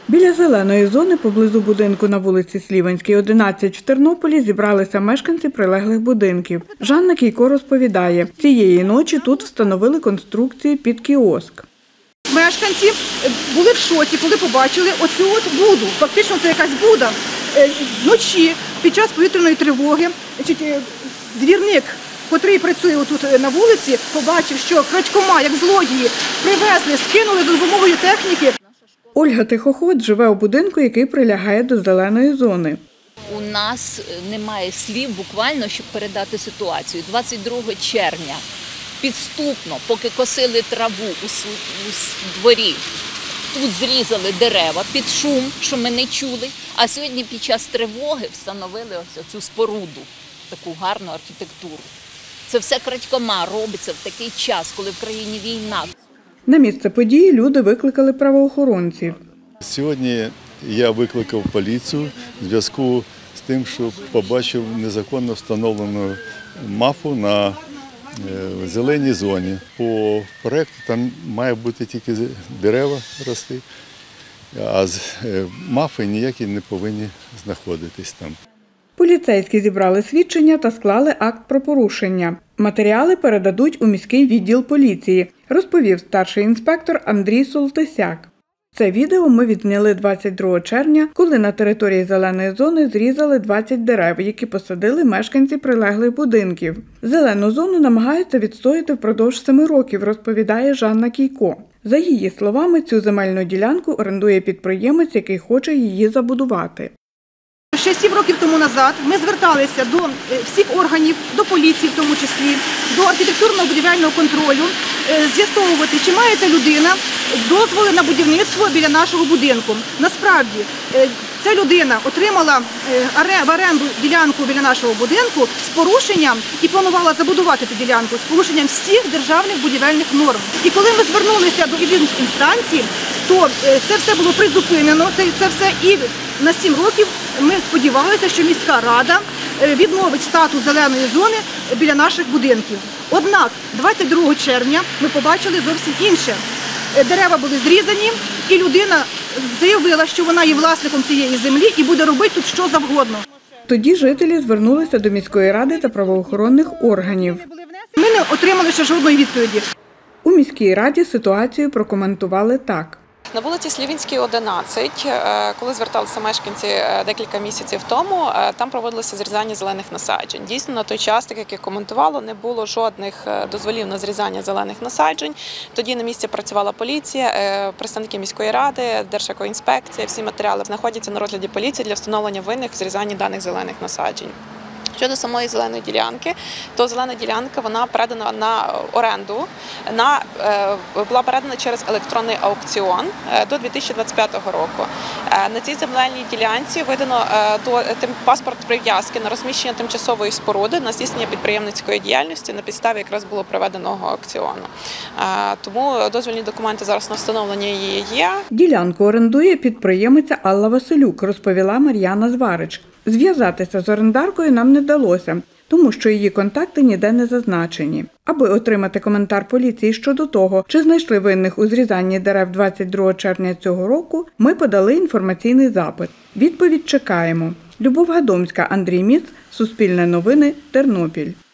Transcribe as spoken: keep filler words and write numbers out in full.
Біля зеленої зони поблизу будинку на вулиці Слівенській, одинадцять в Тернополі зібралися мешканці прилеглих будинків. Жанна Кійко розповідає, цієї ночі тут встановили конструкції під кіоск. Мешканці були в шоці, коли побачили оцю от буду. Фактично це якась буда. Вночі під час повітряної тривоги двірник, котрий працює тут на вулиці, побачив, що крадькома, як злодії, привезли, скинули за допомогою техніки. Ольга Тихоход живе у будинку, який прилягає до зеленої зони. У нас немає слів буквально, щоб передати ситуацію. двадцять другого червня підступно, поки косили траву у дворі, тут зрізали дерева під шум, що ми не чули. А сьогодні під час тривоги встановили ось цю споруду, таку гарну архітектуру. Це все крадькома робиться в такий час, коли в країні війна. На місце події люди викликали правоохоронців. Сьогодні я викликав поліцію в зв'язку з тим, що побачив незаконно встановлену мафу на зеленій зоні. По проєкту там має бути тільки дерева рости, а мафи ніякі не повинні знаходитись там. Поліцейські зібрали свідчення та склали акт про порушення. Матеріали передадуть у міський відділ поліції, розповів старший інспектор Андрій Солтисяк. Це відео ми відзняли двадцять другого червня, коли на території зеленої зони зрізали двадцять дерев, які посадили мешканці прилеглих будинків. Зелену зону намагаються відстояти впродовж семи років, розповідає Жанна Кійко. За її словами, цю земельну ділянку орендує підприємець, який хоче її забудувати. Ще сім років тому назад ми зверталися до всіх органів, до поліції в тому числі, до архітектурно-будівельного контролю, з'ясовувати, чи має ця людина дозволи на будівництво біля нашого будинку. Насправді, ця людина отримала в оренду ділянку біля нашого будинку з порушенням і планувала забудувати цю ділянку з порушенням всіх державних будівельних норм. І коли ми звернулися до відповідних інстанцій, то це все було призупинено, це, це все і на сім років ми сподівалися, що міська рада відновить статус зеленої зони біля наших будинків. Однак двадцять другого червня ми побачили зовсім інше. Дерева були зрізані, і людина заявила, що вона є власником цієї землі і буде робити тут що завгодно. Тоді жителі звернулися до міської ради та правоохоронних органів. Ми не отримали ще жодної відповіді. У міській раді ситуацію прокоментували так. На вулиці Слівенській, одинадцять, коли зверталися мешканці декілька місяців тому, там проводилося зрізання зелених насаджень. Дійсно, на той час, так як я коментувала, не було жодних дозволів на зрізання зелених насаджень. Тоді на місці працювала поліція, представники міської ради, Держекоінспекція. Всі матеріали знаходяться на розгляді поліції для встановлення винних в зрізанні даних зелених насаджень. Щодо самої зеленої ділянки, то зелена ділянка вона передана на оренду, на, була передана через електронний аукціон до дві тисячі двадцять п'ятого року. На цій земельній ділянці видано до, тим, паспорт прив'язки на розміщення тимчасової споруди, на здійснення підприємницької діяльності на підставі якраз було проведеного аукціону. Тому дозвільні документи зараз на встановлення її є. Ділянку орендує підприємиця Алла Василюк, розповіла Мар'яна Зварич. Зв'язатися з орендаркою нам не вдалося, тому що її контакти ніде не зазначені. Аби отримати коментар поліції щодо того, чи знайшли винних у зрізанні дерев двадцять другого червня цього року, ми подали інформаційний запит. Відповідь чекаємо. Любов Гадомська, Андрій Міц, Суспільне новини, Тернопіль.